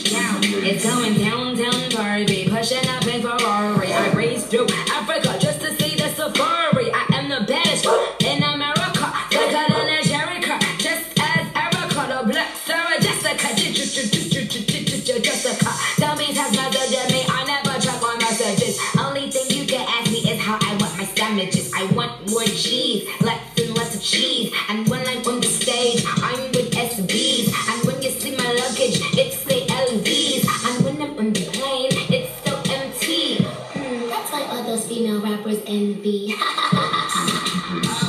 down. It's going down, down, Barbie. Pushing up in Ferrari. I race through Africa just to see the safari. I am the baddest in America. Thicker than a Jericho. Just as Erica, the black Sarah Jessica. Jessica. Don't be touched by me. I never check my messages. Only thing you can ask me is how I want my sandwiches. I want more cheese. Lots and lots of cheese. And when I'm on the stage, I'm with SBs. And when you see my luggage, it's the LVs. And when I'm on the plane, it's so empty. That's why all those female rappers envy.